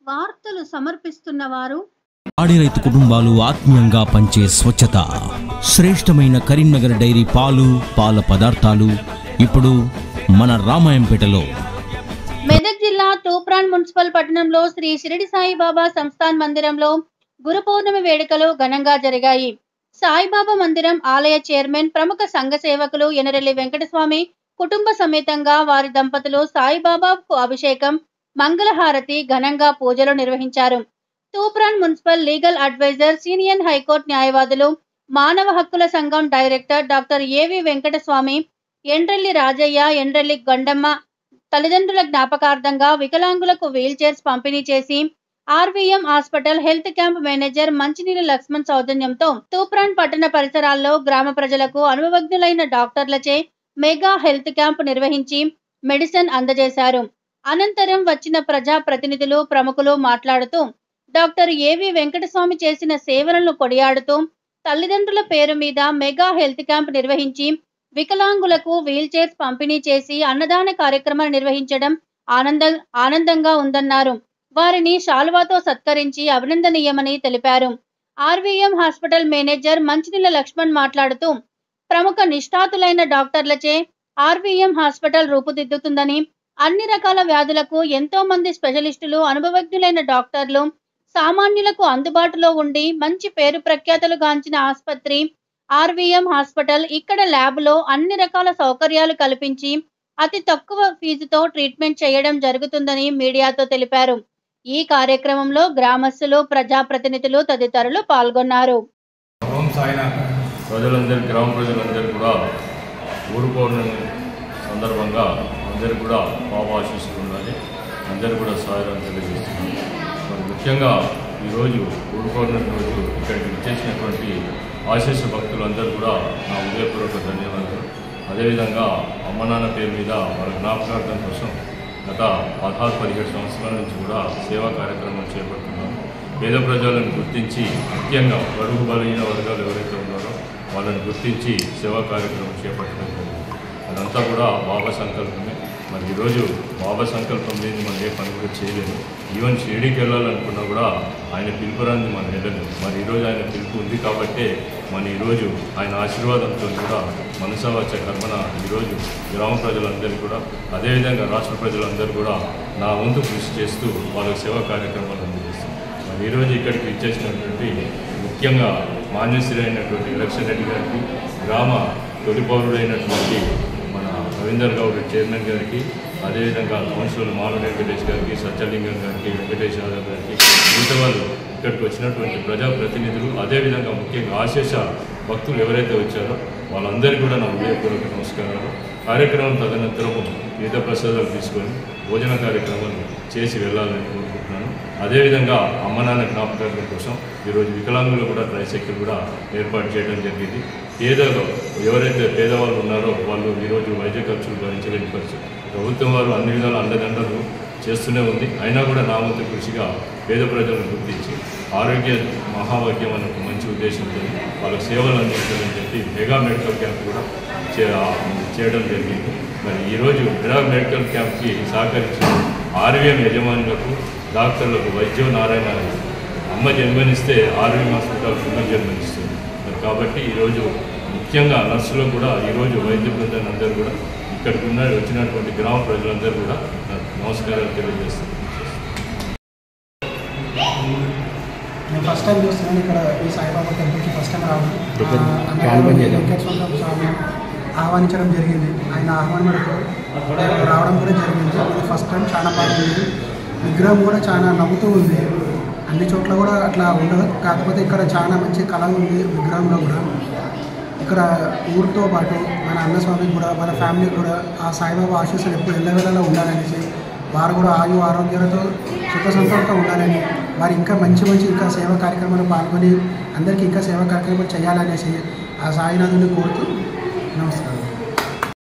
వార్తలు సమర్పిస్తున్నవారు ఆడి రైతు కుటుంబాలు ఆత్మీయంగా పంచే స్వచ్ఛత శ్రేష్టమైన కరీంనగర్ డైరీ పాలు పాల పదార్థాలు ఇప్పుడు మన రామాయంపేటలో. మెదక్ జిల్లా తూప్రాన్ మున్సిపల్ పట్టణంలో శ్రీ షిరిడి సాయిబాబా సంస్థాన్ మందిరంలో గురు పౌర్ణమి వేడుకలు ఘనంగా జరిగాయి. సాయిబాబా మందిరం ఆలయ చైర్మన్ ప్రముఖ సంఘ సేవకులు ఎనరెల్లి వెంకటస్వామి కుటుంబ సమేతంగా వారి దంపతులు సాయిబాబాకు అభిషేకం, మంగళహారతి, ఘనంగా పూజలు నిర్వహించారు. Toopran municipal legal adviser, senior high court న్యాయవాదులు, మానవ హక్కుల సంఘం డైరెక్టర్ డాక్టర్ ఏవి వెంకటస్వామి, ఎండ్రెల్లి రాజయ్య, ఎండ్రెల్లి గండమ్మ తల్లిదండ్రుల జ్ఞాపకార్థంగా వికలాంగులకు వీల్ చైర్స్ పంపిణీ చేసి RVM hospital health camp manager Manchineella Lakshman సౌజన్యంతో తూప్రాన్ పట్టణ పరిసరాల్లో గ్రామ ప్రజలకు అనుభవజ్ఞులైన డాక్టర్లచే మెగా హెల్త్ క్యాంప్ నిర్వహించి మెడిసిన్ అందజేశారు. అనంతరం వచ్చిన ప్రజా ప్రతినిధులు, ప్రముఖులు మాట్లాడుతూ డాక్టర్ ఏవి వెంకటస్వామి చేసిన సేవలను కొనియాడుతూ తల్లిదండ్రుల పేరు మీద మెగా హెల్త్ క్యాంప్ నిర్వహించి వికలాంగులకు వీల్ చైర్స్ పంపిణీ చేసి అన్నదాన కార్యక్రమాలు నిర్వహించడం ఆనందంగా ఉందన్నారు. వారిని శాలువాతో సత్కరించి అభినందనీయమని తెలిపారు. RVM hospital manager Manchineella Laxman మాట్లాడుతూ ప్రముఖ నిష్ఠాతులైన డాక్టర్లచే ఆర్వీఎం హాస్పిటల్ రూపుదిద్దుతుందని, అన్ని రకాల వ్యాధులకు ఎంతో మంది స్పెషలిస్టులు, అనుభవజ్ఞులైన డాక్టర్లు సామాన్యులకు అందుబాటులో ఉండి మంచి పేరు ప్రఖ్యాతలు గాంచిన ఆసుపత్రి ఆర్వీఎం హాస్పిటల్. ఇక్కడ ల్యాబ్లో అన్ని రకాల సౌకర్యాలు కల్పించి అతి తక్కువ ఫీజుతో ట్రీట్మెంట్ చేయడం జరుగుతుందని మీడియాతో తెలిపారు. ఈ కార్యక్రమంలో గ్రామస్తులు, ప్రజాప్రతినిధులు తదితరులు పాల్గొన్నారు. గ్రామ ప్రజలందరూ కూడా గురు పౌర్ణమి సందర్భంగా అందరూ కూడా బాబా ఆశీస్సులు ఉండాలి, అందరూ కూడా సహాయం తెలియజేస్తున్నారు. మరి ముఖ్యంగా ఈరోజు గురు పౌర్ణమి రోజు ఇక్కడికి విచ్చేసినటువంటి ఆశీస్స భక్తులందరూ కూడా నా హృదయపూర్వక ధన్యవాదాలు. అదేవిధంగా అమ్మ నాన్న పేరు మీద వాళ్ళ జ్ఞాపకార్థం కోసం గత 16-17 సంవత్సరాల నుంచి కూడా సేవా కార్యక్రమాలు చేపడుతున్నాము. పేద ప్రజలను గుర్తించి, ముఖ్యంగా బడుగు బలహీన వర్గాలు ఎవరైతే ఉన్నారో వాళ్ళని గుర్తించి సేవా కార్యక్రమం చేపట్టడం జరిగింది. అదంతా కూడా బాబా సంకల్పమే. మరి ఈరోజు బాబా సంకల్పం లేని మనం ఏ పని కూడా చేయలేము. ఈవెన్ షిరిడీకి వెళ్ళాలనుకున్నా కూడా ఆయన పిలుపురాన్ని మనం వెళ్ళలేము. మరి ఈరోజు ఆయన పిలుపు ఉంది కాబట్టే మన ఈరోజు ఆయన ఆశీర్వాదంతో కూడా మనసావాచ కర్మన ఈరోజు గ్రామ ప్రజలందరూ కూడా, అదేవిధంగా రాష్ట్ర ప్రజలందరూ కూడా నా వంతు కృషి చేస్తూ వాళ్ళకి సేవా కార్యక్రమాలు అందజేస్తాం. మరి ఈరోజు ఇక్కడికి ఇచ్చేసినటువంటి ముఖ్యంగా మాన్యశ్రీ అయినటువంటి ఎలక్షన్ రెడ్డి గారికి, గ్రామ తొలి పౌరుడైనటువంటి మన రవీందర్ గౌడ్ చైర్మన్ గారికి, అదేవిధంగా కౌన్సిలర్ మానవ వెంకటేష్ గారికి, సత్యలింగం గారికి, వెంకటేష్ యాదవ్ గారికి, మిగతా వాళ్ళు ఇక్కడికి వచ్చినటువంటి ప్రజాప్రతినిధులు, అదేవిధంగా ముఖ్యంగా ఆశేష భక్తులు ఎవరైతే వచ్చారో వాళ్ళందరికీ కూడా నా హృదయపూర్వక నమస్కారాలు. కార్యక్రమం తదనంతరము తీర్థ ప్రసాదాలు తీసుకొని భోజన కార్యక్రమాలు చేసి వెళ్ళాలని కోరుకుంటున్నాను. అదేవిధంగా అమ్మ నాన్న జ్ఞాపకార్థం కోసం ఈరోజు వికలాంగులు కూడా ట్రైసైకిల్ కూడా ఏర్పాటు చేయడం జరిగింది. పేదలు ఎవరైతే పేదవాళ్ళు ఉన్నారో వాళ్ళు ఈరోజు వైద్య ఖర్చులు భరించలేని పరిస్థితి. ప్రభుత్వం వారు అన్ని విధాల అండదండలు చేస్తూనే ఉంది. అయినా కూడా నా వంతు కృషిగా పేద ప్రజలను గుర్తించి ఆరోగ్య మహాభాగ్యం అనే ఒక మంచి ఉద్దేశంతో వాళ్ళకు సేవలు అందించాలని చెప్పి మెగా మెడికల్ క్యాంప్ కూడా చేయడం జరిగింది. మరి ఈరోజు మెగా మెడికల్ క్యాంప్కి సహకరించిన ఆర్వీఎం యజమానులకు, డాక్టర్లకు, వైద్యం నారాయణ అమ్మ జన్మనిస్తే ఆర్వీఎం హాస్పిటల్ పునర్జన్మనిస్తుంది. మరి కాబట్టి ఈరోజు ముఖ్యంగా నర్సులు కూడా ఈరోజు వైద్య బృందాన్ని అందరూ కూడా ఇక్కడికి వచ్చినటువంటి గ్రామ ప్రజలందరూ కూడా నమస్కారాలు తెలియజేస్తారు. నేను ఫస్ట్ టైం చూస్తున్నాను ఇక్కడ ఈ సాయిబాబా టెంపుల్కి ఫస్ట్ టైం రావడం. వెంకటేశ్వర స్వామి ఆహ్వానించడం జరిగింది. ఆయన ఆహ్వానం మేరకు రావడం కూడా జరిగింది. ఇది ఫస్ట్ టైం చాలా బాగుంది. విగ్రహం కూడా చాలా నవ్వుతూ ఉంది. అన్ని చోట్ల కూడా అట్లా ఉండదు, కాకపోతే ఇక్కడ చాలా మంచి కళ ఉంది విగ్రహంలో కూడా. ఇక్కడ ఊరితో పాటు మన అన్నస్వామికి కూడా, మన ఫ్యామిలీకి కూడా ఆ సాయిబాబా ఆశీస్సులు ఎప్పుడు ఎల్లవేళలా ఉండాలనేసి, వారు కూడా ఆయు ఆరోగ్యాలతో సుఖ సంతోషంతో ఉండాలని, వారు ఇంకా మంచి ఇంకా సేవా కార్యక్రమాలు పాల్గొని అందరికీ ఇంకా సేవా కార్యక్రమాలు చేయాలనేసి ఆ సాయినాథుని కోరుతూ నమస్కారం.